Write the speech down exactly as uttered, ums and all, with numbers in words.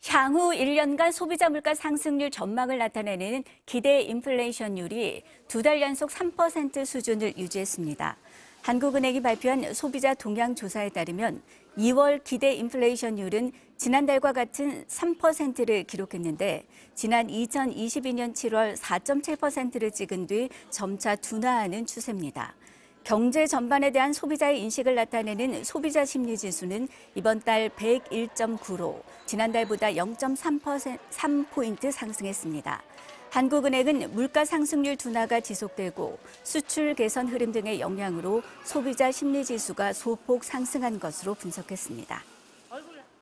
향후 일 년간 소비자 물가 상승률 전망을 나타내는 기대 인플레이션율이 두 달 연속 삼 퍼센트 수준을 유지했습니다. 한국은행이 발표한 소비자 동향 조사에 따르면 이월 기대 인플레이션율은 지난달과 같은 삼 퍼센트를 기록했는데 지난 이천이십이 년 칠월 사 점 칠 퍼센트를 찍은 뒤 점차 둔화하는 추세입니다. 경제 전반에 대한 소비자의 인식을 나타내는 소비자 심리 지수는 이번 달 백일 점 구로 지난달보다 영 점 삼 포인트 상승했습니다. 한국은행은 물가 상승률 둔화가 지속되고 수출 개선 흐름 등의 영향으로 소비자 심리 지수가 소폭 상승한 것으로 분석했습니다.